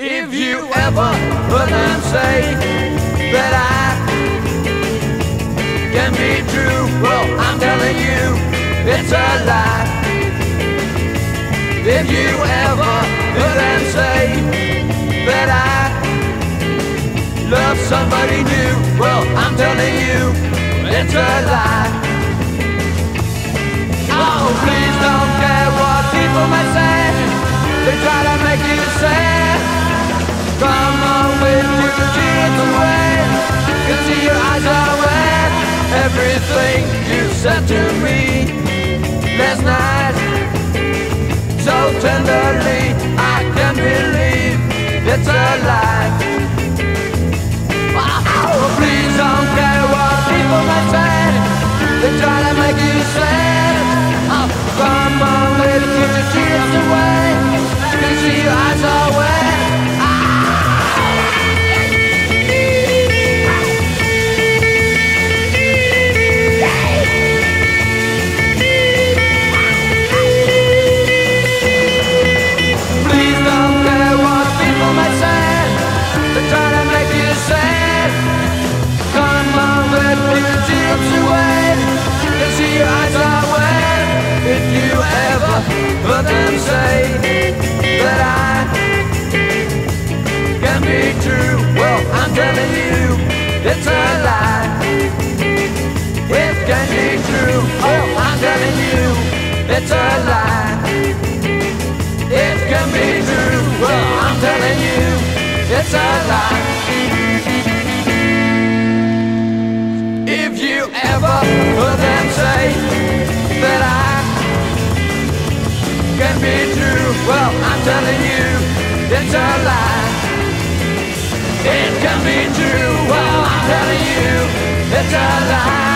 If you ever heard them say that I can be true, well, I'm telling you, it's a lie. If you ever heard them say that I love somebody new, well, I'm telling you, it's a lie. Oh, please don't care what people may say. They try to make you sad. Come on with your tears away. Can see your eyes are wet. Everything you said to me last night, so tenderly, I can't believe it's a lie. Oh, please don't care what people may say. They try to make you sad. Oh, come on with your tears away. Can see your eyes are wet. But them say that I can be true. Well, I'm telling you, it's a lie. It can be true. Oh, I'm telling you, it's a lie. It can be true. Well, I'm telling you, it's a lie. If you ever heard them say that I can be true, well, I'm telling you, it's a lie. It can be true, well, I'm telling you, it's a lie.